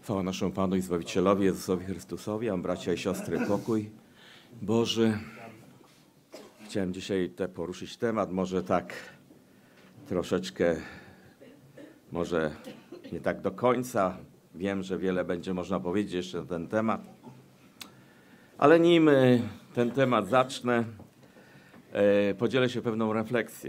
Chwała naszemu Panu i Zbawicielowi Jezusowi Chrystusowi, a bracia i siostry, pokój Boży. Chciałem dzisiaj poruszyć temat, może tak troszeczkę, może nie tak do końca. Wiem, że wiele będzie można powiedzieć jeszcze na ten temat. Ale nim ten temat zacznę, podzielę się pewną refleksją.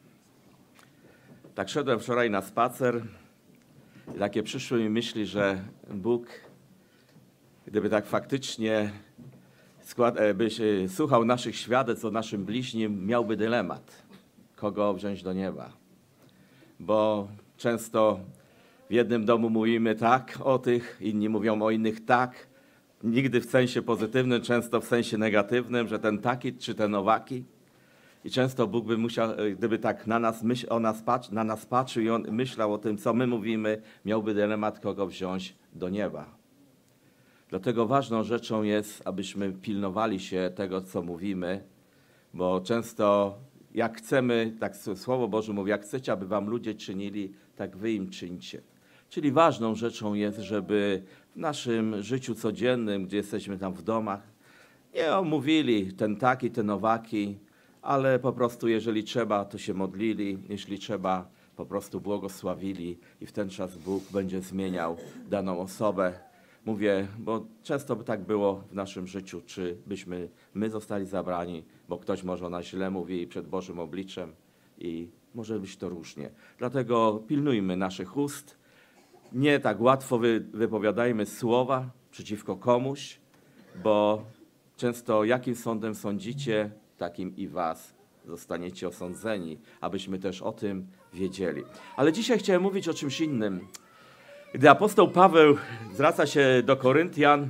Tak szedłem wczoraj na spacer i takie przyszły mi myśli, że Bóg, gdyby tak faktycznie słuchał naszych świadectw o naszym bliźnim, miałby dylemat, kogo wziąć do nieba. Bo często w jednym domu mówimy tak o tych, inni mówią o innych tak. Nigdy w sensie pozytywnym, często w sensie negatywnym, że ten taki czy ten owaki. I często Bóg by musiał, gdyby tak na nas patrzył i On myślał o tym, co my mówimy, miałby dylemat, kogo wziąć do nieba. Dlatego ważną rzeczą jest, abyśmy pilnowali się tego, co mówimy, bo często jak chcemy, tak Słowo Boże mówi, jak chcecie, aby wam ludzie czynili, tak wy im czyńcie. Czyli ważną rzeczą jest, żeby w naszym życiu codziennym, gdzie jesteśmy tam w domach, nie omówili ten taki, ten owaki, ale po prostu jeżeli trzeba, to się modlili, jeśli trzeba, po prostu błogosławili i w ten czas Bóg będzie zmieniał daną osobę. Mówię, bo często by tak było w naszym życiu, czy byśmy my zostali zabrani, bo ktoś może o nas źle mówi przed Bożym obliczem i może być to różnie. Dlatego pilnujmy naszych ust, nie tak łatwo wypowiadajmy słowa przeciwko komuś, bo często jakim sądem sądzicie, takim i was zostaniecie osądzeni, abyśmy też o tym wiedzieli. Ale dzisiaj chciałem mówić o czymś innym. Gdy apostoł Paweł zwraca się do Koryntian,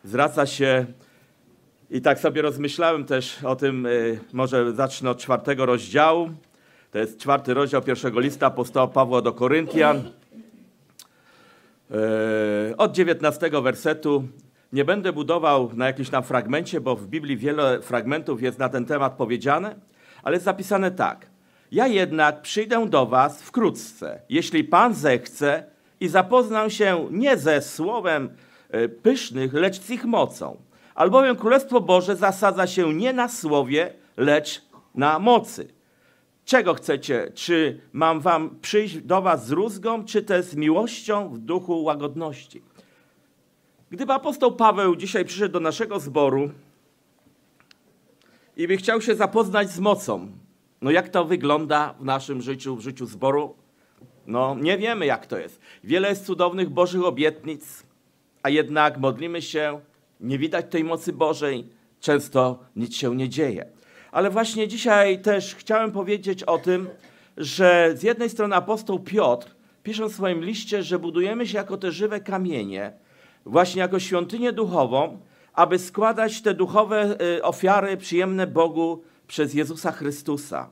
i tak sobie rozmyślałem też o tym, może zacznę od 4 rozdziału. To jest 4 rozdział 1 listu apostoła Pawła do Koryntian. Od 19 wersetu. Nie będę budował na jakimś tam fragmencie, bo w Biblii wiele fragmentów jest na ten temat powiedziane, ale jest zapisane tak. Ja jednak przyjdę do was wkrótce, jeśli Pan zechce, i zapoznam się nie ze słowem pysznych, lecz z ich mocą. Albowiem Królestwo Boże zasadza się nie na słowie, lecz na mocy. Czego chcecie? Czy mam wam przyjść do was z rózgą, czy też z miłością w duchu łagodności? Gdyby apostoł Paweł dzisiaj przyszedł do naszego zboru i by chciał się zapoznać z mocą, no jak to wygląda w naszym życiu, w życiu zboru? No nie wiemy, jak to jest. Wiele jest cudownych Bożych obietnic, a jednak modlimy się, nie widać tej mocy Bożej, często nic się nie dzieje. Ale właśnie dzisiaj też chciałem powiedzieć o tym, że z jednej strony apostoł Piotr pisze w swoim liście, że budujemy się jako te żywe kamienie, właśnie jako świątynię duchową, aby składać te duchowe ofiary przyjemne Bogu przez Jezusa Chrystusa.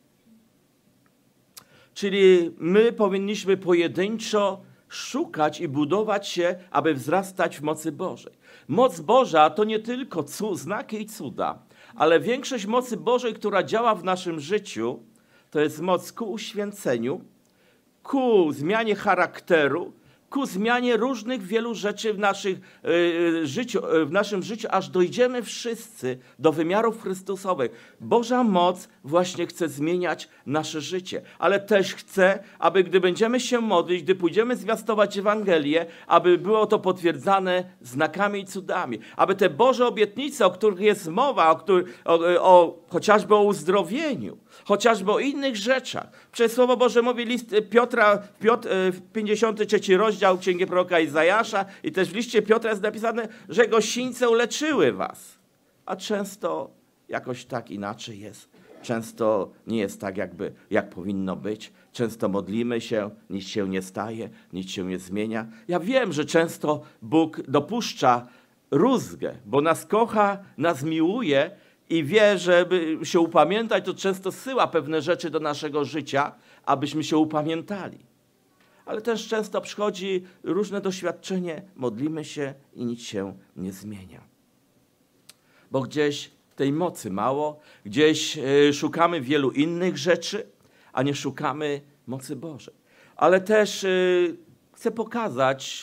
Czyli my powinniśmy pojedynczo szukać i budować się, aby wzrastać w mocy Bożej. Moc Boża to nie tylko znaki i cuda, ale większość mocy Bożej, która działa w naszym życiu, to jest moc ku uświęceniu, ku zmianie charakteru, ku zmianie różnych wielu rzeczy w naszym życiu, aż dojdziemy wszyscy do wymiarów Chrystusowych. Boża moc właśnie chce zmieniać nasze życie, ale też chce, aby gdy będziemy się modlić, gdy pójdziemy zwiastować Ewangelię, aby było to potwierdzane znakami i cudami, aby te Boże obietnice, o których jest mowa, chociażby o uzdrowieniu, chociażby o innych rzeczach. Przez Słowo Boże mówi list Piotra, 53 rozdział Księgi proroka Izajasza i też w liście Piotra jest napisane, że gościńce uleczyły was. A często jakoś tak inaczej jest. Często nie jest tak, jak powinno być. Często modlimy się, nic się nie staje, nic się nie zmienia. Ja wiem, że często Bóg dopuszcza rózgę, bo nas kocha, nas miłuje i wie, żeby się upamiętać, to często zsyła pewne rzeczy do naszego życia, abyśmy się upamiętali. Ale też często przychodzi różne doświadczenie, modlimy się i nic się nie zmienia. Bo gdzieś tej mocy mało, gdzieś szukamy wielu innych rzeczy, a nie szukamy mocy Bożej. Ale też chcę pokazać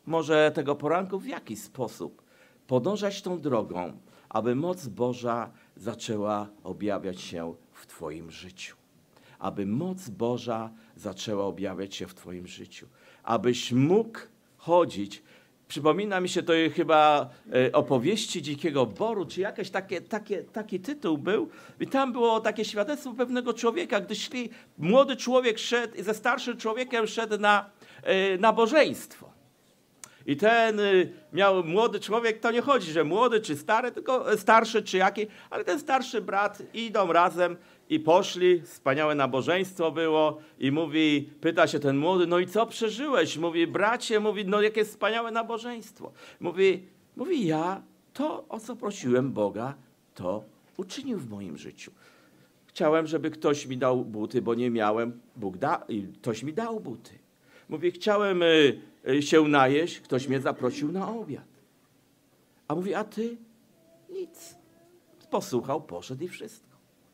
może tego poranku, w jaki sposób podążać tą drogą, aby moc Boża zaczęła objawiać się w twoim życiu. Aby moc Boża zaczęła objawiać się w twoim życiu. Abyś mógł chodzić. Przypomina mi się to chyba opowieści Dzikiego Boru, czy jakiś taki tytuł był. I tam było takie świadectwo pewnego człowieka, gdy młody człowiek szedł i ze starszym człowiekiem szedł na nabożeństwo. I ten młody człowiek, to nie chodzi, że młody czy stary, tylko starszy czy jaki, ale ten starszy brat idą razem i poszli, wspaniałe nabożeństwo było i pyta się ten młody, no i co przeżyłeś? Mówi, bracie, no jakie wspaniałe nabożeństwo. Mówi, ja to, o co prosiłem Boga, to uczynił w moim życiu. Chciałem, żeby ktoś mi dał buty, bo nie miałem, ktoś mi dał buty. Mówi, chciałem się najeść, ktoś mnie zaprosił na obiad. A mówi, a ty? Nic. Posłuchał, poszedł i wszystko.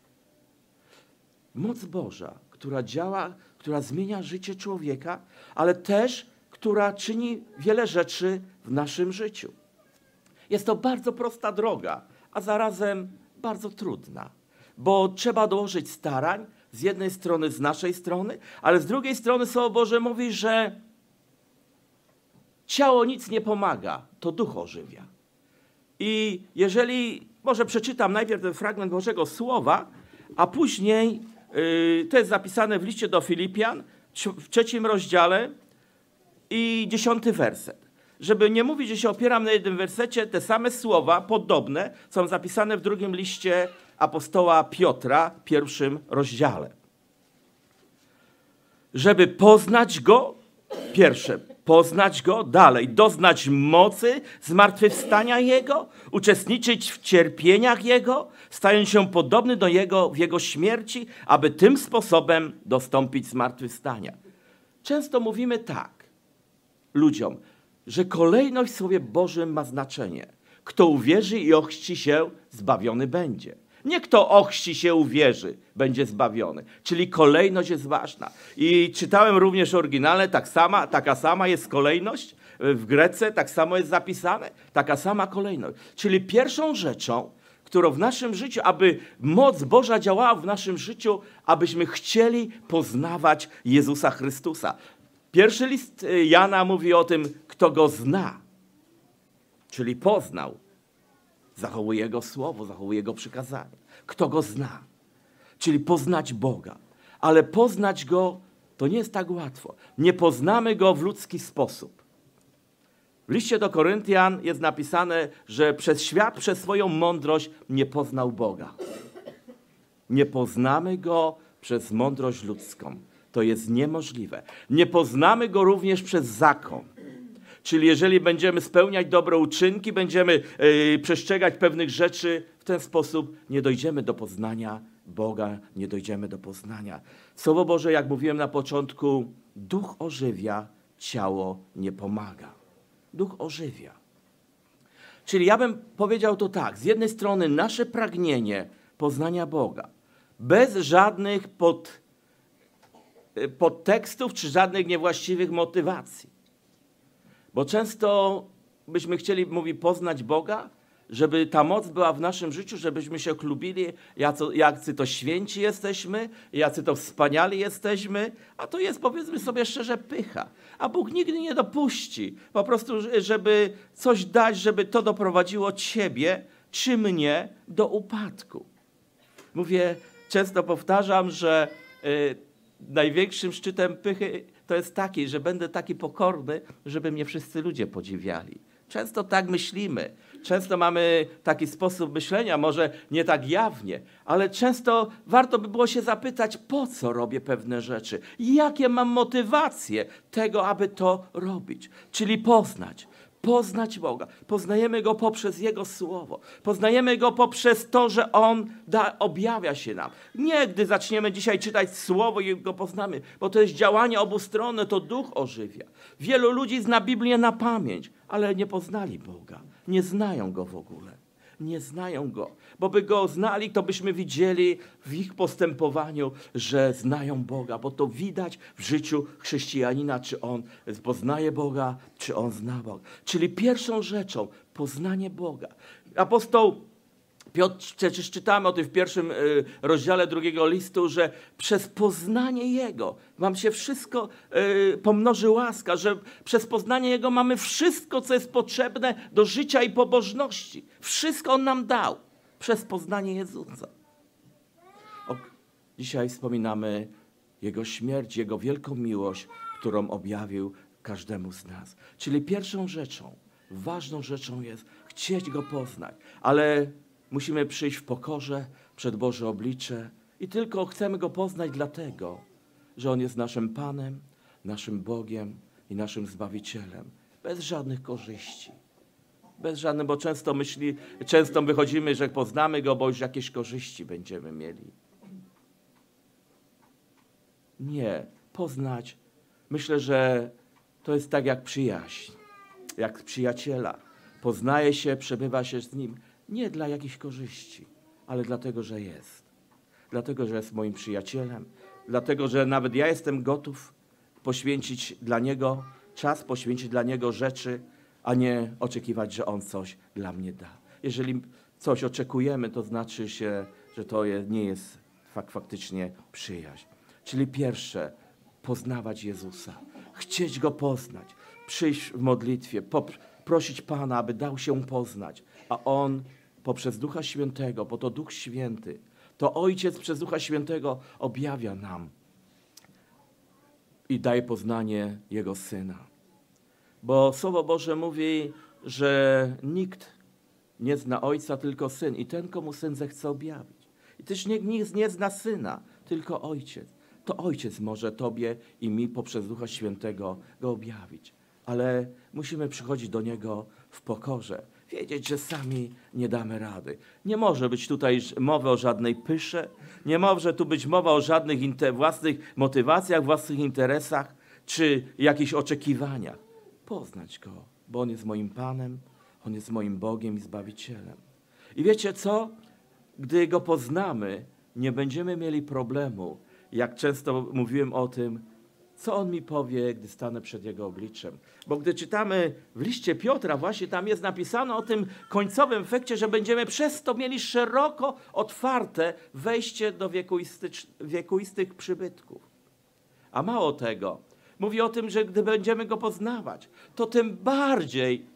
Moc Boża, która działa, która zmienia życie człowieka, ale też, która czyni wiele rzeczy w naszym życiu. Jest to bardzo prosta droga, a zarazem bardzo trudna, bo trzeba dołożyć starań, z jednej strony, z naszej strony, ale z drugiej strony Słowo Boże mówi, że ciało nic nie pomaga, to duch ożywia. I jeżeli, może przeczytam najpierw ten fragment Bożego Słowa, a później, to jest zapisane w liście do Filipian, w 3 rozdziale i 10 werset. Żeby nie mówić, że się opieram na jednym wersecie, te same słowa, podobne, są zapisane w drugim liście apostoła Piotra, 1 rozdziale. Żeby poznać Go, pierwsze, poznać Go, dalej, doznać mocy zmartwychwstania Jego, uczestniczyć w cierpieniach Jego, stając się podobny do Jego w Jego śmierci, aby tym sposobem dostąpić zmartwychwstania. Często mówimy tak ludziom, że kolejność w Słowie Bożym ma znaczenie. Kto uwierzy i ochrzci się, zbawiony będzie. Nie kto ochrzci się, uwierzy, będzie zbawiony. Czyli kolejność jest ważna. I czytałem również oryginalne, taka sama jest kolejność. W Grece tak samo jest zapisane, taka sama kolejność. Czyli pierwszą rzeczą, którą w naszym życiu, aby moc Boża działała w naszym życiu, abyśmy chcieli poznawać Jezusa Chrystusa. Pierwszy list Jana mówi o tym, kto Go zna, czyli poznał. Zachowuje Jego słowo, zachowuje Jego przykazania. Kto Go zna, czyli poznać Boga. Ale poznać Go to nie jest tak łatwo. Nie poznamy Go w ludzki sposób. W liście do Koryntian jest napisane, że przez świat, przez swoją mądrość nie poznał Boga. Nie poznamy Go przez mądrość ludzką. To jest niemożliwe. Nie poznamy Go również przez zakon. Czyli jeżeli będziemy spełniać dobre uczynki, będziemy przestrzegać pewnych rzeczy, w ten sposób nie dojdziemy do poznania Boga, nie dojdziemy do poznania. Słowo Boże, jak mówiłem na początku, duch ożywia, ciało nie pomaga. Duch ożywia. Czyli ja bym powiedział to tak, z jednej strony nasze pragnienie poznania Boga, bez żadnych podtekstów czy żadnych niewłaściwych motywacji. Bo często byśmy chcieli, poznać Boga, żeby ta moc była w naszym życiu, żebyśmy się chlubili, jacy to święci jesteśmy, jacy to wspaniali jesteśmy, a to jest, powiedzmy sobie szczerze, pycha. A Bóg nigdy nie dopuści, po prostu, żeby coś dać, żeby to doprowadziło ciebie czy mnie do upadku. Często powtarzam, że największym szczytem pychy to jest taki, że będę taki pokorny, żeby mnie wszyscy ludzie podziwiali. Często tak myślimy. Często mamy taki sposób myślenia, może nie tak jawnie, ale często warto by było się zapytać, po co robię pewne rzeczy? Jakie mam motywacje tego, aby to robić? Czyli poznać Boga. Poznajemy Go poprzez Jego Słowo. Poznajemy Go poprzez to, że On objawia się nam. Nie, gdy zaczniemy dzisiaj czytać Słowo i Go poznamy, bo to jest działanie obustronne, to duch ożywia. Wielu ludzi zna Biblię na pamięć, ale nie poznali Boga. Nie znają Go w ogóle. nie znają Go. Bo by Go znali, to byśmy widzieli w ich postępowaniu, że znają Boga. Bo to widać w życiu chrześcijanina, czy on poznaje Boga, czy on zna Boga. Czyli pierwszą rzeczą, poznanie Boga. Apostoł Piotr, przecież czytamy o tym w pierwszym rozdziale drugiego listu, że przez poznanie Jego wam się wszystko pomnoży łaska, że przez poznanie Jego mamy wszystko, co jest potrzebne do życia i pobożności. Wszystko On nam dał przez poznanie Jezusa. Dzisiaj wspominamy Jego śmierć, Jego wielką miłość, którą objawił każdemu z nas. Czyli pierwszą rzeczą, ważną rzeczą jest chcieć Go poznać, ale musimy przyjść w pokorze przed Boże oblicze i tylko chcemy Go poznać dlatego, że On jest naszym Panem, naszym Bogiem i naszym Zbawicielem. Bez żadnych korzyści. Bez żadnych, bo często wychodzimy, że poznamy Go, bo już jakieś korzyści będziemy mieli. Nie. Poznać, myślę, że to jest tak jak przyjaźń, jak przyjaciela. Poznaje się, przebywa się z Nim. Nie dla jakichś korzyści, ale dlatego, że jest. Dlatego, że jest moim przyjacielem. Dlatego, że nawet ja jestem gotów poświęcić dla Niego czas, poświęcić dla Niego rzeczy, a nie oczekiwać, że On coś dla mnie da. Jeżeli coś oczekujemy, to znaczy się, że to nie jest faktycznie przyjaźń. Czyli pierwsze, poznawać Jezusa. Chcieć Go poznać. Przyjść w modlitwie, prosić Pana, aby dał się poznać. A On poprzez Ducha Świętego, bo to Duch Święty, to Ojciec przez Ducha Świętego objawia nam i daje poznanie Jego Syna. Bo Słowo Boże mówi, że nikt nie zna Ojca, tylko Syn. I ten, komu Syn zechce objawić. I też nikt nie zna Syna, tylko Ojciec. To Ojciec może Tobie i mi poprzez Ducha Świętego Go objawić. Ale musimy przychodzić do Niego w pokorze. Wiedzieć, że sami nie damy rady. Nie może być tutaj mowy o żadnej pysze. Nie może tu być mowa o żadnych własnych motywacjach, własnych interesach, czy jakichś oczekiwaniach. Poznać Go, bo On jest moim Panem, On jest moim Bogiem i Zbawicielem. I wiecie co? Gdy Go poznamy, nie będziemy mieli problemu, jak często mówiłem o tym, co On mi powie, gdy stanę przed Jego obliczem. Bo gdy czytamy w liście Piotra, właśnie tam jest napisane o tym końcowym efekcie, że będziemy przez to mieli szeroko otwarte wejście do wiekuistych przybytków. A mało tego, mówi o tym, że gdy będziemy Go poznawać, to tym bardziej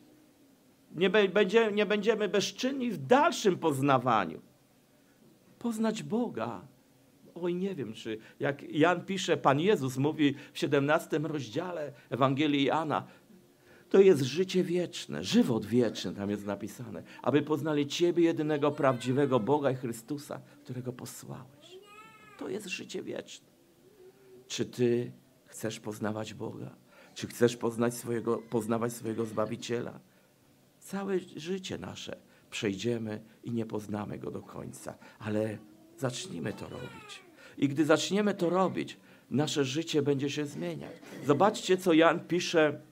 nie będziemy bezczynni w dalszym poznawaniu. Poznać Boga. Oj, nie wiem, czy jak Jan pisze, Pan Jezus mówi w 17 rozdziale Ewangelii Jana, to jest życie wieczne, żywot wieczny, tam jest napisane, aby poznali Ciebie, jedynego prawdziwego Boga i Chrystusa, którego posłałeś. To jest życie wieczne. Czy Ty chcesz poznawać Boga? Czy chcesz poznawać swojego Zbawiciela? Całe życie nasze przejdziemy i nie poznamy Go do końca, ale zacznijmy to robić. I gdy zaczniemy to robić, nasze życie będzie się zmieniać. Zobaczcie, co Jan pisze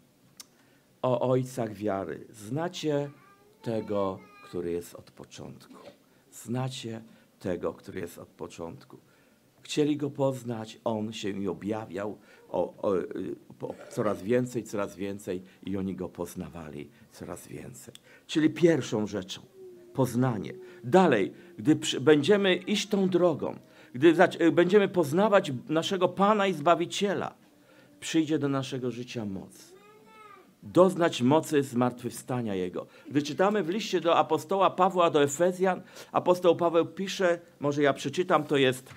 o ojcach wiary. Znacie tego, który jest od początku. Znacie tego, który jest od początku. Chcieli Go poznać, On się im objawiał coraz więcej i oni Go poznawali coraz więcej. Czyli pierwszą rzeczą, poznanie. Dalej, gdy będziemy iść tą drogą, gdy będziemy poznawać naszego Pana i Zbawiciela, przyjdzie do naszego życia moc. Doznać mocy zmartwychwstania Jego. Gdy czytamy w liście do apostoła Pawła do Efezjan, apostoł Paweł pisze, może ja przeczytam, to jest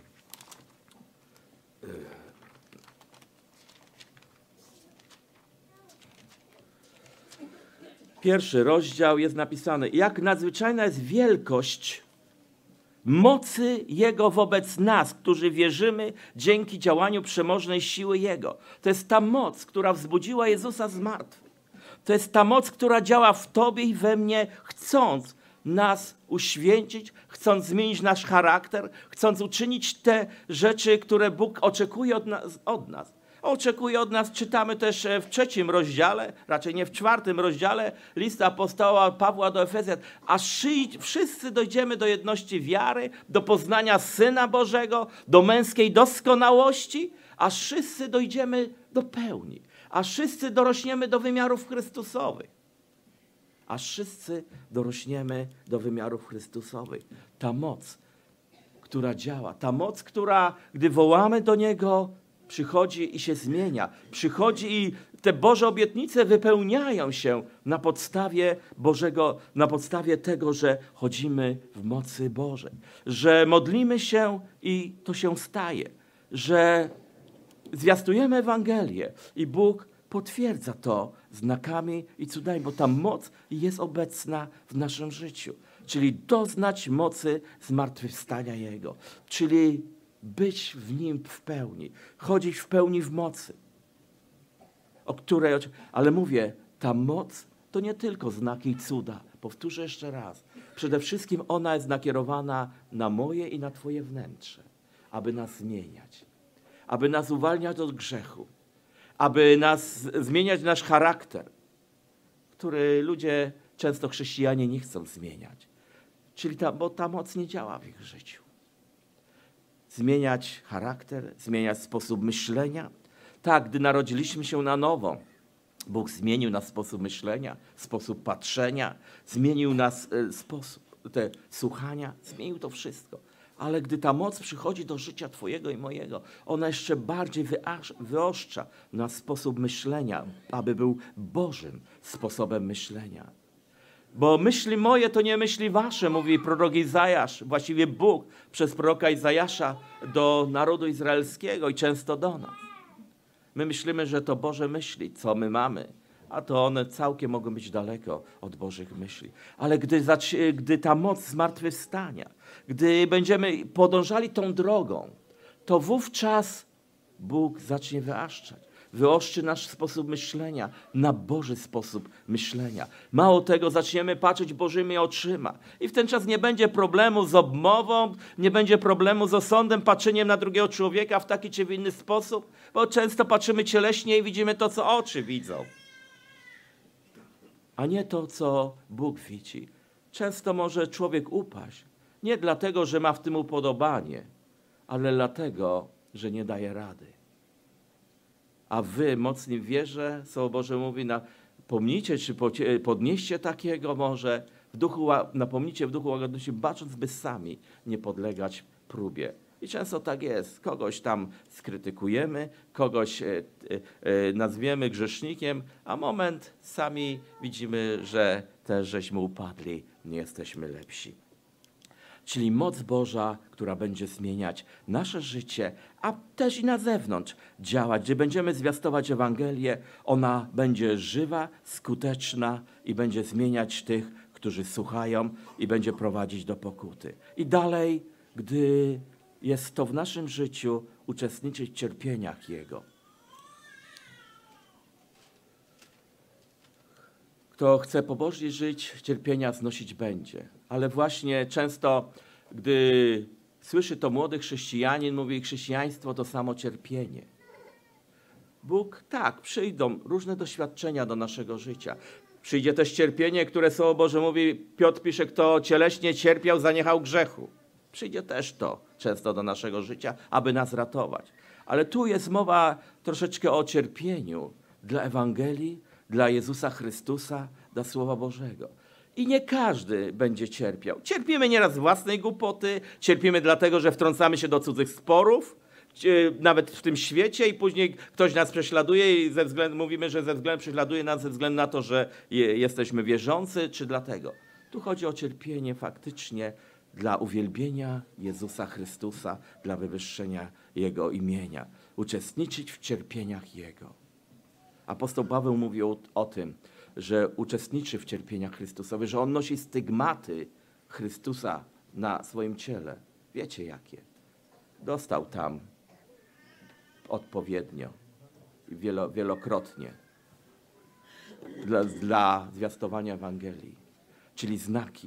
pierwszy rozdział, jest napisane, jak nadzwyczajna jest wielkość mocy Jego wobec nas, którzy wierzymy dzięki działaniu przemożnej siły Jego. To jest ta moc, która wzbudziła Jezusa z martwych. To jest ta moc, która działa w Tobie i we mnie, chcąc nas uświęcić, chcąc zmienić nasz charakter, chcąc uczynić te rzeczy, które Bóg oczekuje od nas. Oczekuje od nas, czytamy też w 3 rozdziale, raczej nie w 4 rozdziale listu apostoła Pawła do Efezjan, aż wszyscy dojdziemy do jedności wiary, do poznania Syna Bożego, do męskiej doskonałości, aż wszyscy dojdziemy do pełni, aż wszyscy dorośniemy do wymiarów Chrystusowych. Aż wszyscy dorośniemy do wymiarów Chrystusowych. Ta moc, która działa, ta moc, która, gdy wołamy do Niego, przychodzi i się zmienia. Przychodzi i te Boże obietnice wypełniają się na podstawie tego, że chodzimy w mocy Bożej. Że modlimy się i to się staje. Że zwiastujemy Ewangelię i Bóg potwierdza to znakami i cudami, bo ta moc jest obecna w naszym życiu. Czyli doznać mocy zmartwychwstania Jego. Czyli być w Nim w pełni. Chodzić w pełni w mocy. Ale mówię, ta moc to nie tylko znaki i cuda. Powtórzę jeszcze raz. Przede wszystkim ona jest nakierowana na moje i na Twoje wnętrze. Aby nas zmieniać. Aby nas uwalniać od grzechu. Aby zmieniać nasz charakter, który ludzie, często chrześcijanie, nie chcą zmieniać. Czyli bo ta moc nie działa w ich życiu. Zmieniać charakter, zmieniać sposób myślenia. Tak, gdy narodziliśmy się na nowo, Bóg zmienił nas sposób myślenia, sposób patrzenia, zmienił nas sposób słuchania, zmienił to wszystko. Ale gdy ta moc przychodzi do życia Twojego i mojego, ona jeszcze bardziej wyostrza na sposób myślenia, aby był Bożym sposobem myślenia. Bo myśli moje to nie myśli wasze, mówi prorok Izajasz, właściwie Bóg przez proroka Izajasza do narodu izraelskiego i często do nas. My myślimy, że to Boże myśli, co my mamy, a to one całkiem mogą być daleko od Bożych myśli. Ale gdy ta moc zmartwychwstania, gdy będziemy podążali tą drogą, to wówczas Bóg zacznie wyostrzy nasz sposób myślenia na Boży sposób myślenia. Mało tego, zaczniemy patrzeć Bożymi oczyma. I w ten czas nie będzie problemu z obmową, nie będzie problemu z osądem, patrzeniem na drugiego człowieka w taki czy w inny sposób, bo często patrzymy cieleśnie i widzimy to, co oczy widzą, a nie to, co Bóg widzi. Często może człowiek upaść, nie dlatego, że ma w tym upodobanie, ale dlatego, że nie daje rady. A wy, mocni w wierze, Słowo Boże mówi, napomnijcie, czy podnieście takiego może, napomnijcie w duchu łagodności, bacząc, by sami nie podlegać próbie. I często tak jest. Kogoś tam skrytykujemy, kogoś nazwiemy grzesznikiem, a moment sami widzimy, że też żeśmy upadli, nie jesteśmy lepsi. Czyli moc Boża, która będzie zmieniać nasze życie, a też i na zewnątrz działać. Gdy będziemy zwiastować Ewangelię, ona będzie żywa, skuteczna i będzie zmieniać tych, którzy słuchają i będzie prowadzić do pokuty. I dalej, gdy jest to w naszym życiu, uczestniczyć w cierpieniach Jego. Kto chce pobożnie żyć, cierpienia znosić będzie. Ale właśnie często, gdy słyszy to młody chrześcijanin, mówi, chrześcijaństwo to samo cierpienie. Bóg, tak, przyjdą różne doświadczenia do naszego życia. Przyjdzie też cierpienie, które Słowo Boże mówi, Piotr pisze, kto cieleśnie cierpiał, zaniechał grzechu. Przyjdzie też to często do naszego życia, aby nas ratować. Ale tu jest mowa troszeczkę o cierpieniu dla Ewangelii, dla Jezusa Chrystusa, dla Słowa Bożego. I nie każdy będzie cierpiał. Cierpimy nieraz z własnej głupoty, cierpimy dlatego, że wtrącamy się do cudzych sporów, nawet w tym świecie i później ktoś nas prześladuje i mówimy, że prześladuje nas ze względu na to, że jesteśmy wierzący, czy dlatego. Tu chodzi o cierpienie faktycznie dla uwielbienia Jezusa Chrystusa, dla wywyższenia Jego imienia. Uczestniczyć w cierpieniach Jego. Apostoł Paweł mówi o tym, że uczestniczy w cierpieniach Chrystusowych, że on nosi stygmaty Chrystusa na swoim ciele. Wiecie jakie? Dostał tam odpowiednio i wielokrotnie dla zwiastowania Ewangelii, czyli znaki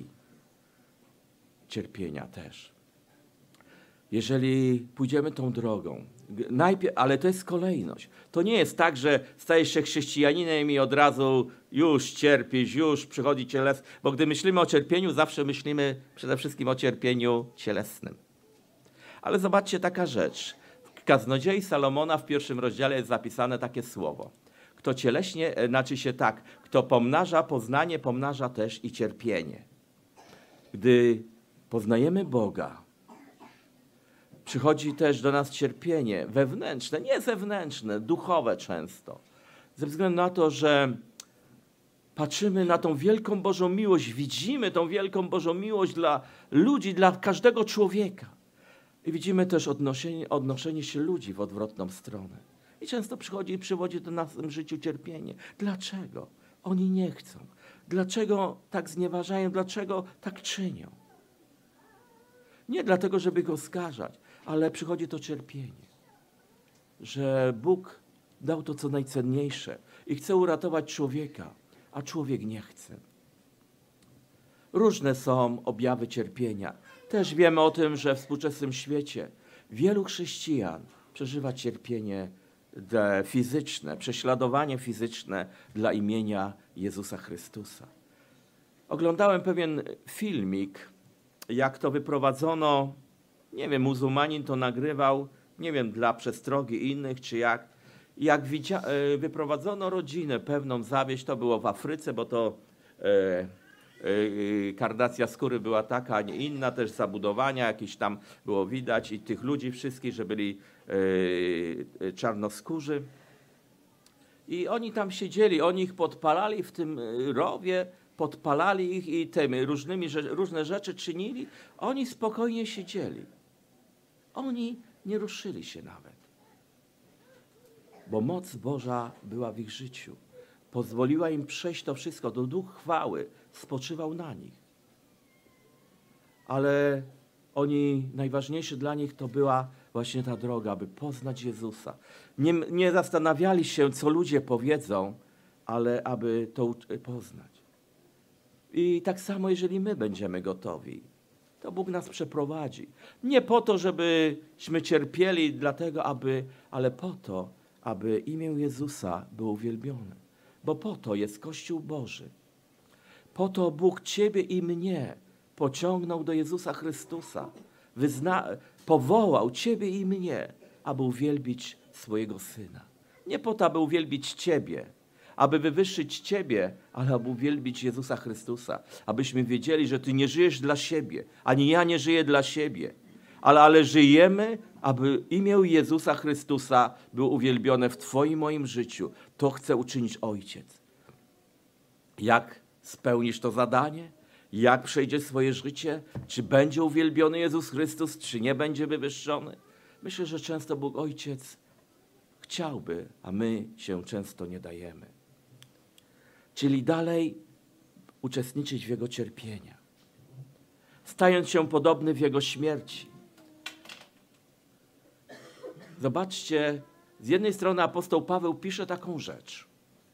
cierpienia też. Jeżeli pójdziemy tą drogą, Ale to jest kolejność. To nie jest tak, że stajesz się chrześcijaninem i od razu już cierpisz, już przychodzi cielesne. Bo gdy myślimy o cierpieniu, zawsze myślimy przede wszystkim o cierpieniu cielesnym. Ale zobaczcie, taka rzecz. W Kaznodziei Salomona w 1 rozdziale jest zapisane takie słowo. Kto cieleśnie, znaczy się tak, kto pomnaża poznanie, pomnaża też i cierpienie. Gdy poznajemy Boga, przychodzi też do nas cierpienie wewnętrzne, nie zewnętrzne, duchowe często. Ze względu na to, że patrzymy na tą wielką Bożą miłość, widzimy tą wielką Bożą miłość dla ludzi, dla każdego człowieka. I widzimy też odnoszenie się ludzi w odwrotną stronę. I często przywodzi do nas w życiu cierpienie. Dlaczego? Oni nie chcą. Dlaczego tak znieważają? Dlaczego tak czynią? Nie dlatego, żeby go oskarżać, ale przychodzi to cierpienie. Że Bóg dał to, co najcenniejsze i chce uratować człowieka, a człowiek nie chce. Różne są objawy cierpienia. Też wiemy o tym, że w współczesnym świecie wielu chrześcijan przeżywa cierpienie fizyczne, prześladowanie fizyczne dla imienia Jezusa Chrystusa. Oglądałem pewien filmik, jak to wyprowadzono, nie wiem, muzułmanin to nagrywał, nie wiem, dla przestrogi innych, czy jak wyprowadzono rodzinę pewną zawieść, to było w Afryce, bo to karnacja skóry była taka, a nie inna, też zabudowania jakieś tam było widać i tych ludzi wszystkich, że byli czarnoskórzy. I oni tam siedzieli, oni ich podpalali w tym rowie, podpalali ich i tym różne rzeczy czynili. Oni spokojnie siedzieli. Oni nie ruszyli się nawet. Bo moc Boża była w ich życiu. Pozwoliła im przejść to wszystko. To Duch chwały spoczywał na nich. Ale oni, najważniejsze dla nich to była właśnie ta droga, aby poznać Jezusa. Nie zastanawiali się, co ludzie powiedzą, ale aby to poznać. I tak samo, jeżeli my będziemy gotowi, to Bóg nas przeprowadzi. Nie po to, żebyśmy cierpieli, ale po to, aby imię Jezusa było uwielbione. Bo po to jest Kościół Boży. Po to Bóg ciebie i mnie pociągnął do Jezusa Chrystusa. Powołał ciebie i mnie, aby uwielbić swojego Syna. Nie po to, aby uwielbić ciebie, aby wywyższyć ciebie, ale aby uwielbić Jezusa Chrystusa. Abyśmy wiedzieli, że ty nie żyjesz dla siebie, ani ja nie żyję dla siebie, ale żyjemy, aby imię Jezusa Chrystusa było uwielbione w twoim, moim życiu. To chce uczynić Ojciec. Jak spełnisz to zadanie? Jak przejdzie swoje życie? Czy będzie uwielbiony Jezus Chrystus, czy nie będzie wywyższony? Myślę, że często Bóg Ojciec chciałby, a my się często nie dajemy. Czyli dalej uczestniczyć w Jego cierpieniach, stając się podobny w Jego śmierci. Zobaczcie, z jednej strony apostoł Paweł pisze taką rzecz,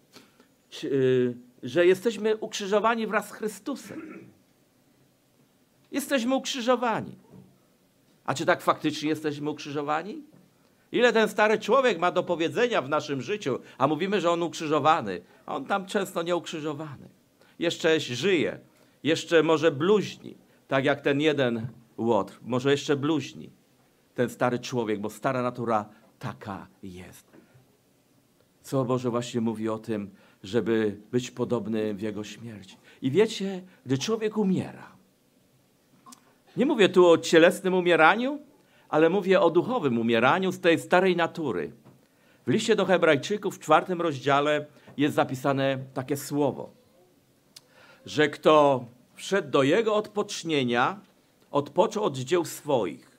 że jesteśmy ukrzyżowani wraz z Chrystusem. Jesteśmy ukrzyżowani. A czy tak faktycznie jesteśmy ukrzyżowani? Ile ten stary człowiek ma do powiedzenia w naszym życiu, a mówimy, że on ukrzyżowany, a on tam często nie ukrzyżowany. Jeszcze żyje, jeszcze może bluźni, tak jak ten jeden Łotr, może jeszcze bluźni. Ten stary człowiek, bo stara natura taka jest. Słowo Boże właśnie mówi o tym, żeby być podobny w Jego śmierci. I wiecie, gdy człowiek umiera, nie mówię tu o cielesnym umieraniu, ale mówię o duchowym umieraniu z tej starej natury. W liście do Hebrajczyków w 4 rozdziale jest zapisane takie słowo, że kto wszedł do Jego odpocznienia, odpoczął od dzieł swoich.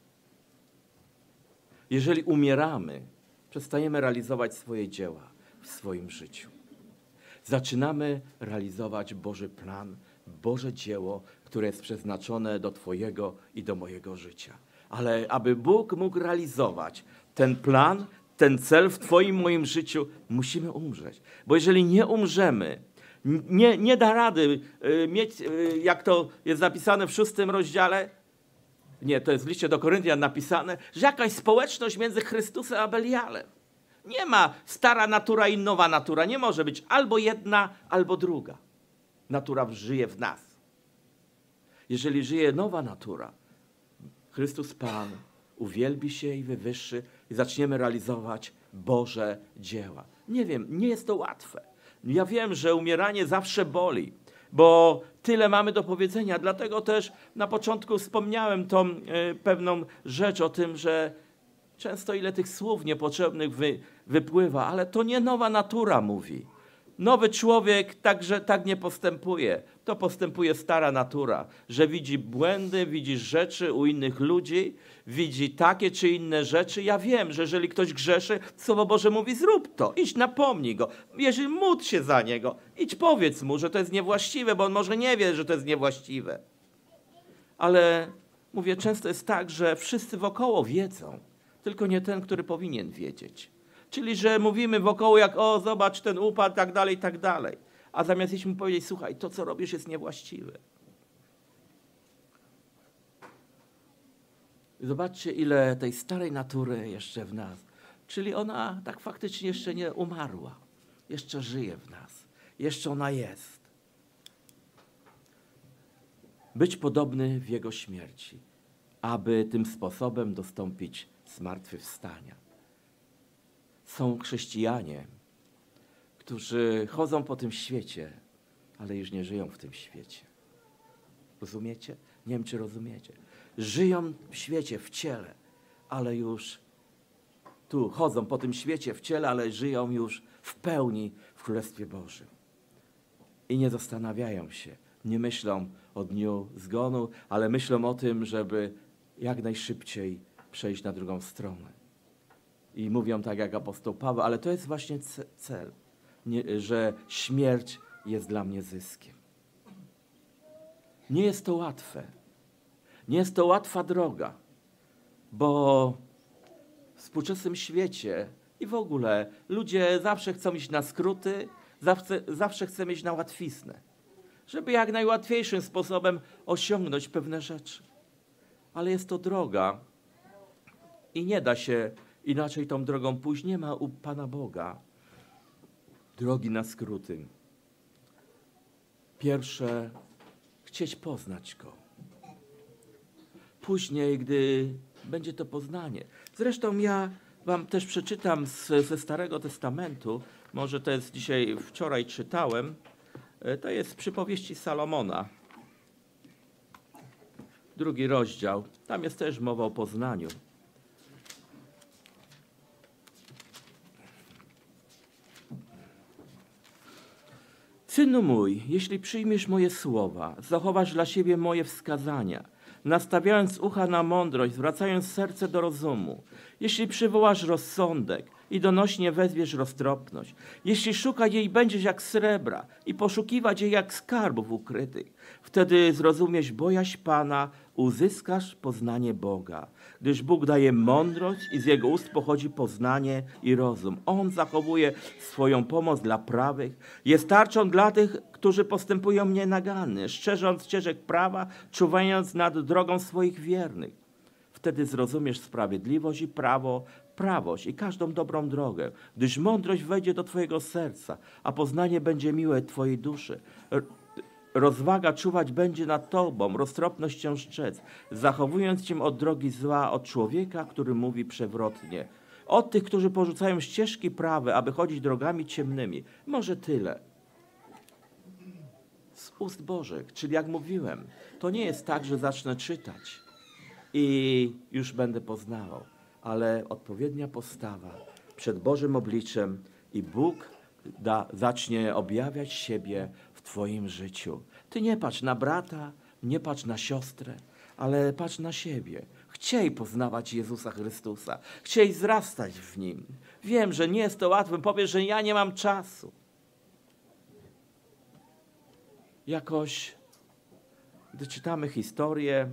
Jeżeli umieramy, przestajemy realizować swoje dzieła w swoim życiu. Zaczynamy realizować Boży plan, Boże dzieło, które jest przeznaczone do twojego i do mojego życia. Ale aby Bóg mógł realizować ten plan, ten cel w twoim, moim życiu, musimy umrzeć. Bo jeżeli nie umrzemy, nie da rady mieć, jak to jest zapisane w 6 rozdziale, nie, to jest w liście do Koryntian napisane, że jakaś społeczność między Chrystusem a Belialem. Nie ma stara natura i nowa natura. Nie może być albo jedna, albo druga. Natura żyje w nas. Jeżeli żyje nowa natura, Chrystus Pan uwielbi się i wywyższy i zaczniemy realizować Boże dzieła. Nie wiem, nie jest to łatwe. Ja wiem, że umieranie zawsze boli, bo tyle mamy do powiedzenia. Dlatego też na początku wspomniałem tą pewną rzecz o tym, że często ile tych słów niepotrzebnych wypływa, ale to nie nowa natura mówi. Nowy człowiek tak nie postępuje. To postępuje stara natura, że widzi błędy, widzi rzeczy u innych ludzi, widzi takie czy inne rzeczy. Ja wiem, że jeżeli ktoś grzeszy, Słowo Boże mówi zrób to, idź napomnij go. Jeżeli módl się za niego, idź powiedz mu, że to jest niewłaściwe, bo on może nie wie, że to jest niewłaściwe. Ale mówię, często jest tak, że wszyscy wokoło wiedzą, tylko nie ten, który powinien wiedzieć. Czyli, że mówimy wokoło jak, o zobacz ten upad, tak dalej, i tak dalej. A zamiast iść mu powiedzieć, słuchaj, to co robisz jest niewłaściwe. Zobaczcie, ile tej starej natury jeszcze w nas. Czyli ona tak faktycznie jeszcze nie umarła. Jeszcze żyje w nas. Jeszcze ona jest. Być podobny w Jego śmierci, aby tym sposobem dostąpić zmartwychwstania. Są chrześcijanie, którzy chodzą po tym świecie, ale już nie żyją w tym świecie. Rozumiecie? Nie wiem, czy rozumiecie. Żyją w świecie, w ciele, ale już tu chodzą po tym świecie, w ciele, ale żyją już w pełni w Królestwie Bożym. I nie zastanawiają się, nie myślą o dniu zgonu, ale myślą o tym, żeby jak najszybciej przejść na drugą stronę. I mówią tak jak apostoł Paweł, ale to jest właśnie cel, że śmierć jest dla mnie zyskiem. Nie jest to łatwe. Nie jest to łatwa droga, bo w współczesnym świecie i w ogóle ludzie zawsze chcą iść na skróty, zawsze chcą iść na łatwiznę, żeby jak najłatwiejszym sposobem osiągnąć pewne rzeczy. Ale jest to droga i nie da się inaczej tą drogą pójść. Nie ma u Pana Boga drogi na skróty. Pierwsze, chcieć poznać Go. Później, gdy będzie to poznanie. Zresztą ja wam też przeczytam ze Starego Testamentu, może to jest dzisiaj, wczoraj czytałem, to jest Przypowieści Salomona. 2 rozdział, tam jest też mowa o poznaniu. Synu mój, jeśli przyjmiesz moje słowa, zachowasz dla siebie moje wskazania, nastawiając ucha na mądrość, zwracając serce do rozumu, jeśli przywołasz rozsądek i donośnie wezwiesz roztropność, jeśli szukać jej będziesz jak srebra i poszukiwać jej jak skarbów ukrytych, wtedy zrozumiesz bojaźń Pana, uzyskasz poznanie Boga, gdyż Bóg daje mądrość i z Jego ust pochodzi poznanie i rozum. On zachowuje swoją pomoc dla prawych, jest tarczą dla tych, którzy postępują nienagannie, szczerząc ścieżek prawa, czuwając nad drogą swoich wiernych. Wtedy zrozumiesz sprawiedliwość i prawość i każdą dobrą drogę, gdyż mądrość wejdzie do twojego serca, a poznanie będzie miłe twojej duszy. Rozwaga czuwać będzie nad tobą, roztropność cię strzec, zachowując cię od drogi zła, od człowieka, który mówi przewrotnie. Od tych, którzy porzucają ścieżki prawe, aby chodzić drogami ciemnymi. Może tyle. Z ust Bożych, czyli jak mówiłem, to nie jest tak, że zacznę czytać i już będę poznawał, ale odpowiednia postawa przed Bożym obliczem i Bóg zacznie objawiać siebie w twoim życiu. Ty nie patrz na brata, nie patrz na siostrę, ale patrz na siebie. Chciej poznawać Jezusa Chrystusa. Chciej wzrastać w Nim. Wiem, że nie jest to łatwe. Powiesz, że ja nie mam czasu. Jakoś, gdy czytamy historię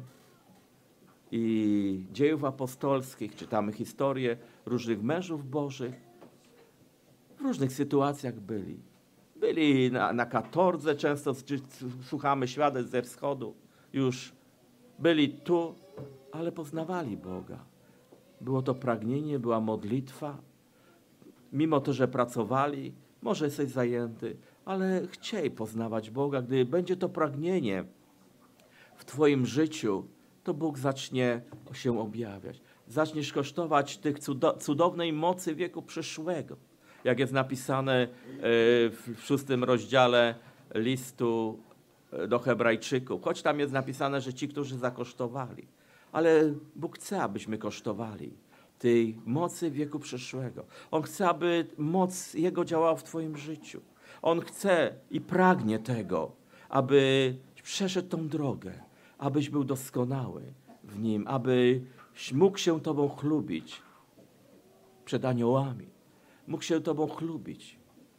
i dziejów apostolskich, czytamy historię różnych mężów bożych, w różnych sytuacjach byli. Byli na katordze, często słuchamy świadectw ze wschodu, już byli tu, ale poznawali Boga. Było to pragnienie, była modlitwa. Mimo to, że pracowali, może jesteś zajęty, ale chciej poznawać Boga. Gdy będzie to pragnienie w twoim życiu, to Bóg zacznie się objawiać. Zaczniesz kosztować tych cudownej mocy wieku przyszłego. Jak jest napisane w 6 rozdziale listu do Hebrajczyków. Choć tam jest napisane, że ci, którzy zakosztowali. Ale Bóg chce, abyśmy kosztowali tej mocy wieku przyszłego. On chce, aby moc Jego działała w twoim życiu. On chce i pragnie tego, abyś przeszedł tą drogę, abyś był doskonały w Nim, abyś mógł się Tobą chlubić przed aniołami. Mógł się Tobą chlubić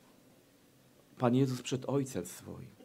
Pan Jezus przed Ojcem swoim.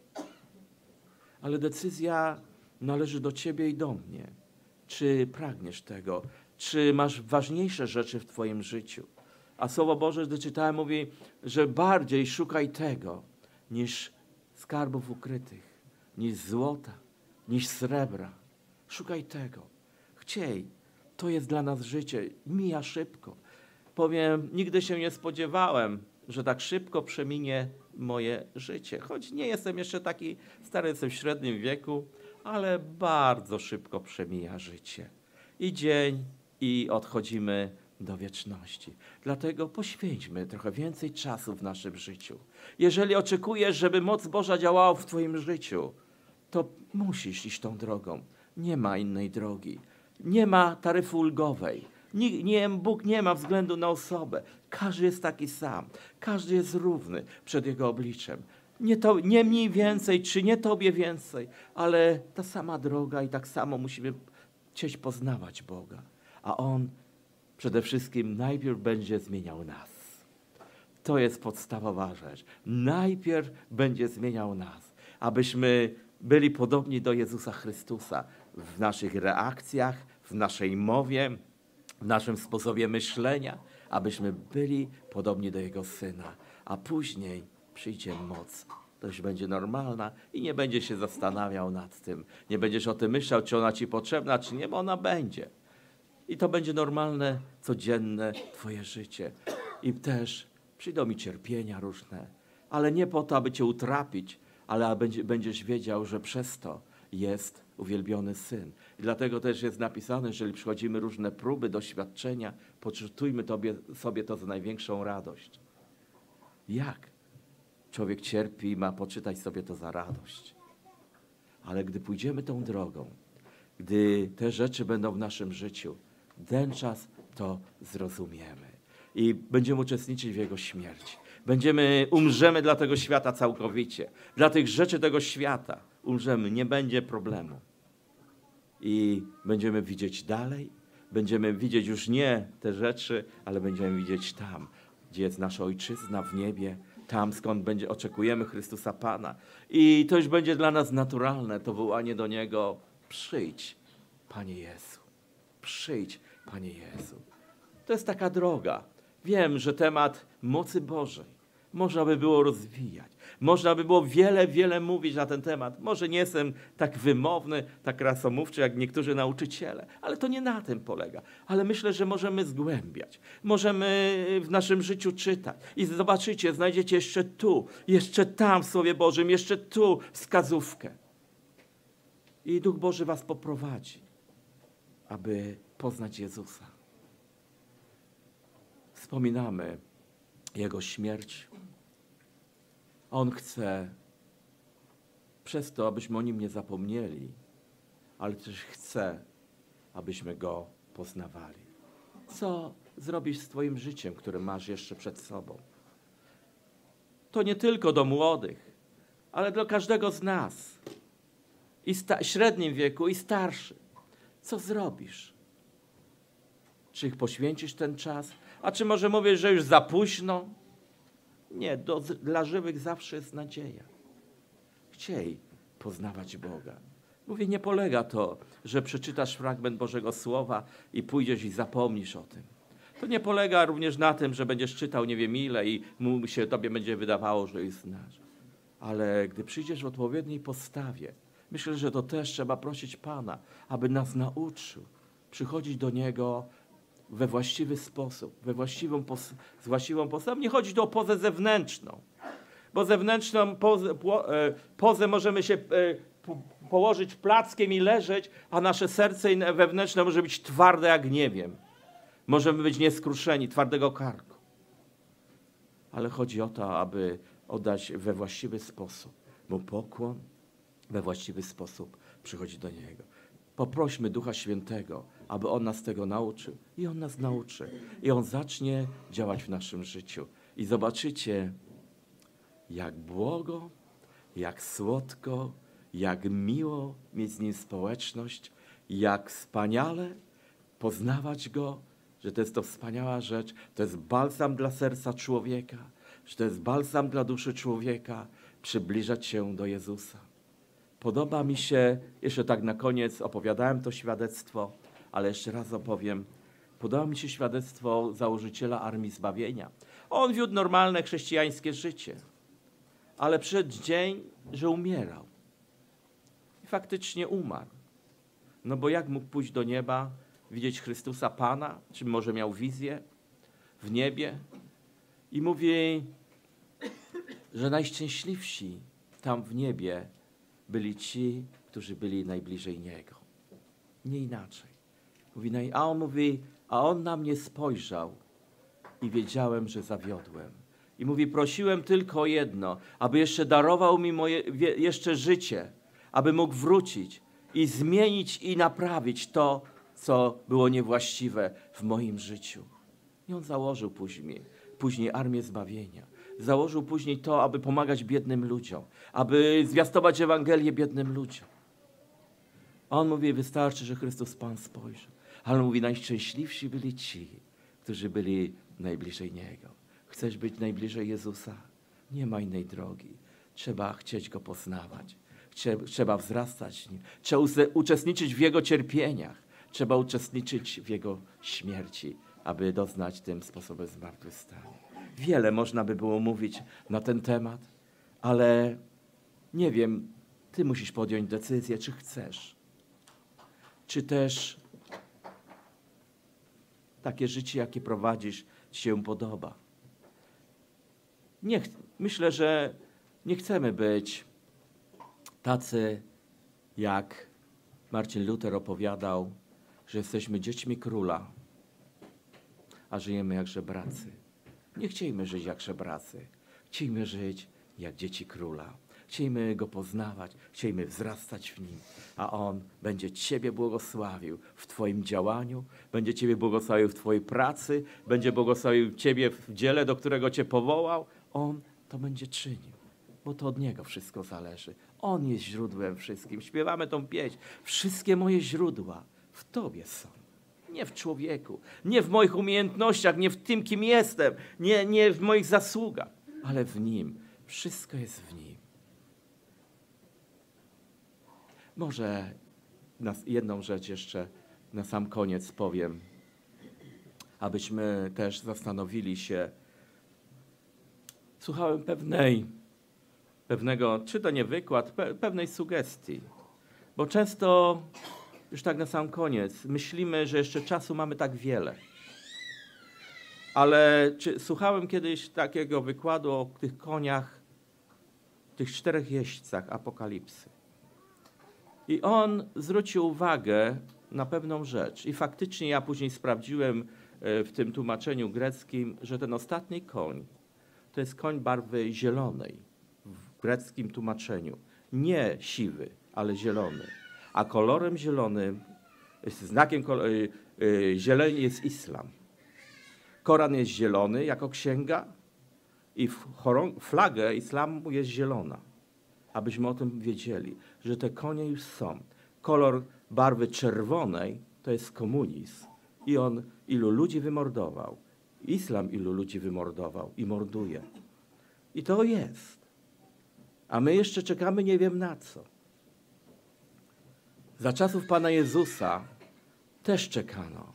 Ale decyzja należy do Ciebie i do mnie. Czy pragniesz tego? Czy masz ważniejsze rzeczy w Twoim życiu? A Słowo Boże, gdy czytałem, mówi, że bardziej szukaj tego, niż skarbów ukrytych, niż złota, niż srebra. Szukaj tego. Chciej. To jest dla nas życie. Mija szybko. Powiem, nigdy się nie spodziewałem, że tak szybko przeminie moje życie. Choć nie jestem jeszcze taki stary, jestem w średnim wieku, ale bardzo szybko przemija życie. I dzień, i odchodzimy do wieczności. Dlatego poświęćmy trochę więcej czasu w naszym życiu. Jeżeli oczekujesz, żeby moc Boża działała w twoim życiu, to musisz iść tą drogą. Nie ma innej drogi. Nie ma taryfy ulgowej. Bóg nie ma względu na osobę. Każdy jest taki sam. Każdy jest równy przed Jego obliczem. Nie mniej więcej, czy nie tobie więcej, ale ta sama droga i tak samo musimy chcieć poznawać Boga. A On przede wszystkim najpierw będzie zmieniał nas. To jest podstawowa rzecz. Najpierw będzie zmieniał nas, abyśmy byli podobni do Jezusa Chrystusa w naszych reakcjach, w naszej mowie, w naszym sposobie myślenia, abyśmy byli podobni do Jego Syna. A później przyjdzie moc. To już będzie normalna i nie będzie się zastanawiał nad tym. Nie będziesz o tym myślał, czy ona ci potrzebna, czy nie, bo ona będzie. I to będzie normalne, codzienne twoje życie. I też przyjdą mi cierpienia różne, ale nie po to, aby cię utrapić, ale będziesz wiedział, że przez to jest uwielbiony Syn. I dlatego też jest napisane, jeżeli przychodzimy różne próby, doświadczenia, poczytujmy sobie to za największą radość. Jak człowiek cierpi i ma poczytać sobie to za radość? Ale gdy pójdziemy tą drogą, gdy te rzeczy będą w naszym życiu, ten czas to zrozumiemy. I będziemy uczestniczyć w Jego śmierci. Umrzemy dla tego świata całkowicie. Dla tych rzeczy tego świata umrzemy. Nie będzie problemu. I będziemy widzieć dalej. Będziemy widzieć już nie te rzeczy, ale będziemy widzieć tam, gdzie jest nasza ojczyzna w niebie. Tam, skąd oczekujemy Chrystusa Pana. I to już będzie dla nas naturalne, to wołanie do Niego: przyjdź, Panie Jezu. Przyjdź, Panie Jezu. To jest taka droga. Wiem, że temat mocy Bożej można by było rozwijać. Można by było wiele mówić na ten temat. Może nie jestem tak wymowny, tak krasomówczy jak niektórzy nauczyciele, ale to nie na tym polega. Ale myślę, że możemy zgłębiać. Możemy w naszym życiu czytać. I zobaczycie, znajdziecie jeszcze tu, jeszcze tam w Słowie Bożym, jeszcze tu wskazówkę. I Duch Boży was poprowadzi, aby poznać Jezusa. Wspominamy Jego śmierć. On chce przez to, abyśmy o Nim nie zapomnieli, ale też chce, abyśmy Go poznawali. Co zrobisz z twoim życiem, które masz jeszcze przed sobą? To nie tylko do młodych, ale do każdego z nas. I w średnim wieku, i starszy. Co zrobisz? Czy poświęcisz ten czas? A czy może mówisz, że już za późno? Nie, dla żywych zawsze jest nadzieja. Chciej poznawać Boga. Mówię, nie polega to, że przeczytasz fragment Bożego Słowa i pójdziesz i zapomnisz o tym. To nie polega również na tym, że będziesz czytał nie wiem ile i tobie będzie wydawało, że już znasz. Ale gdy przyjdziesz w odpowiedniej postawie, myślę, że to też trzeba prosić Pana, aby nas nauczył przychodzić do Niego we właściwy sposób, z właściwą postawą. Nie chodzi tu o pozę zewnętrzną, bo zewnętrzną pozę możemy się położyć plackiem i leżeć, a nasze serce wewnętrzne może być twarde jak nie wiem. Możemy być nieskruszeni, twardego karku. Ale chodzi o to, aby oddać we właściwy sposób Mu pokłon, we właściwy sposób przychodzić do Niego. Poprośmy Ducha Świętego, aby On nas tego nauczył. I On nas nauczy. I On zacznie działać w naszym życiu. I zobaczycie, jak błogo, jak słodko, jak miło mieć z Nim społeczność, jak wspaniale poznawać Go, że to jest to wspaniała rzecz, to jest balsam dla serca człowieka, że to jest balsam dla duszy człowieka, przybliżać się do Jezusa. Podoba mi się, jeszcze tak na koniec opowiadałem to świadectwo, ale jeszcze raz opowiem. Podoba mi się świadectwo założyciela Armii Zbawienia. On wiódł normalne chrześcijańskie życie, ale przyszedł dzień, że umierał. I faktycznie umarł. No bo jak mógł pójść do nieba, widzieć Chrystusa Pana, czy może miał wizję w niebie? I mówi, że najszczęśliwsi tam w niebie byli ci, którzy byli najbliżej Niego. Nie inaczej. Mówi, a on mówi, a On na mnie spojrzał i wiedziałem, że zawiodłem. I mówi, prosiłem tylko o jedno, aby jeszcze darował mi moje jeszcze życie, aby mógł wrócić i zmienić i naprawić to, co było niewłaściwe w moim życiu. I on założył później Armię Zbawienia. Założył później to, aby pomagać biednym ludziom, aby zwiastować Ewangelię biednym ludziom. A on mówi, wystarczy, że Chrystus Pan spojrzał. Ale on mówi, najszczęśliwsi byli ci, którzy byli najbliżej Niego. Chcesz być najbliżej Jezusa? Nie ma innej drogi. Trzeba chcieć Go poznawać. Trzeba wzrastać w Nim. Trzeba uczestniczyć w Jego cierpieniach. Trzeba uczestniczyć w Jego śmierci, aby doznać tym sposobem zmartwychwstania. Wiele można by było mówić na ten temat, ale nie wiem, ty musisz podjąć decyzję, czy chcesz. Czy też takie życie, jakie prowadzisz, ci się podoba. Myślę, że nie chcemy być tacy, jak Marcin Luther opowiadał, że jesteśmy dziećmi króla, a żyjemy jak żebracy. Nie chciejmy żyć jak żebracy. Chciejmy żyć jak dzieci króla. Chciejmy Go poznawać, chciejmy wzrastać w Nim, a On będzie Ciebie błogosławił w Twoim działaniu, będzie Ciebie błogosławił w Twojej pracy, będzie błogosławił Ciebie w dziele, do którego Cię powołał. On to będzie czynił, bo to od Niego wszystko zależy. On jest źródłem wszystkim. Śpiewamy tą pieśń. Wszystkie moje źródła w Tobie są. Nie w człowieku, nie w moich umiejętnościach, nie w tym, kim jestem, nie w moich zasługach, ale w Nim. Wszystko jest w Nim. Może jedną rzecz jeszcze na sam koniec powiem, abyśmy też zastanowili się. Słuchałem pewnego, czy to nie wykład, pewnej sugestii, bo często, już tak na sam koniec, myślimy, że jeszcze czasu mamy tak wiele. Ale słuchałem kiedyś takiego wykładu o tych koniach, tych 4 jeźdźcach Apokalipsy. I on zwrócił uwagę na pewną rzecz. I faktycznie ja później sprawdziłem w tym tłumaczeniu greckim, że ten ostatni koń to jest koń barwy zielonej w greckim tłumaczeniu. Nie siwy, ale zielony. A kolorem zielonym, znakiem zieleni jest islam. Koran jest zielony jako księga i flagę islamu jest zielona. Abyśmy o tym wiedzieli, że te konie już są. Kolor barwy czerwonej to jest komunizm. I on ilu ludzi wymordował. Islam ilu ludzi wymordował i morduje. I to jest. A my jeszcze czekamy nie wiem na co. Za czasów Pana Jezusa też czekano.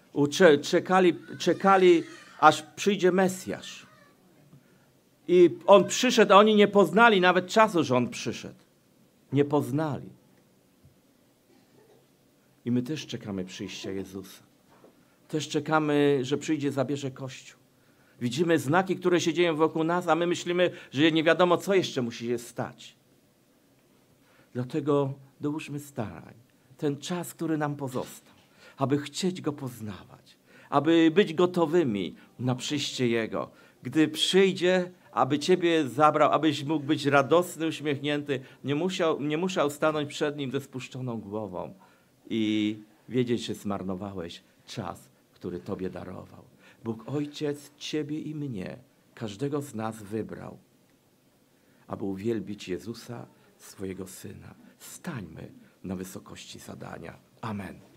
Czekali, aż przyjdzie Mesjasz. I On przyszedł, a oni nie poznali nawet czasu, że On przyszedł. Nie poznali. I my też czekamy przyjścia Jezusa. Też czekamy, że przyjdzie, zabierze Kościół. Widzimy znaki, które się dzieją wokół nas, a my myślimy, że nie wiadomo, co jeszcze musi się stać. Dlatego dołóżmy starań. Ten czas, który nam pozostał, aby chcieć Go poznawać, aby być gotowymi na przyjście Jego. Gdy przyjdzie, aby Ciebie zabrał, abyś mógł być radosny, uśmiechnięty, nie musiał stanąć przed Nim ze spuszczoną głową i wiedzieć, że zmarnowałeś czas, który Tobie darował. Bóg Ojciec Ciebie i mnie, każdego z nas wybrał, aby uwielbić Jezusa, swojego Syna. Stańmy na wysokości zadania. Amen.